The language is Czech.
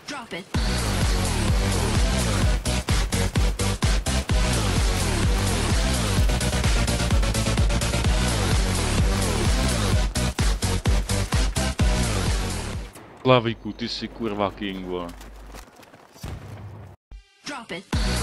Drop it. Slavíku, ty jsi kurva king, vole. Drop it.